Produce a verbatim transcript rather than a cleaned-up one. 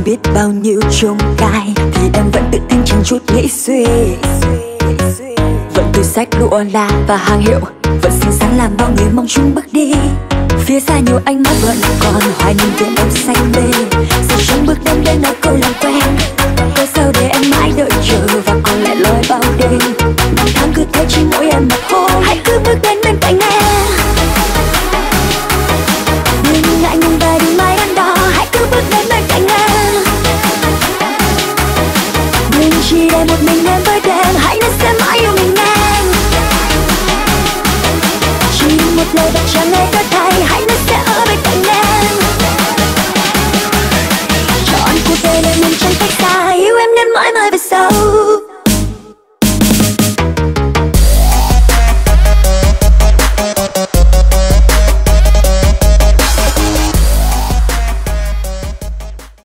biết bao nhiêu chông gai thì em vẫn tự tin chẳng chút nghĩ suy. Vẫn túi xách lụa là và hàng hiệu, vẫn xinh xắn làm bao người mong chung bước đi. Phía xa nhiều ánh mắt vẫn còn hoài nhìn tiếng em xanh mê. Sao trong bước đêm đến nói câu làm quen, tại sao để em mãi đợi chờ và còn lại loi bao đêm. Năm tháng cứ thế chỉ mỗi em một hôm, hãy cứ bước đến bên cạnh em. Đừng ngại ngùng và đừng mãi đắn đo, hãy cứ bước đến bên cạnh em. Đừng chỉ để một mình em với đêm, hãy nên sẽ mãi yêu mình em. Chỉ một lời bật chẳng nghe tất thảy, hãy nên sẽ ở bên cạnh em. Chọn cuộc đời để mình chẳng cách xa, yêu em đến mãi mãi về sau.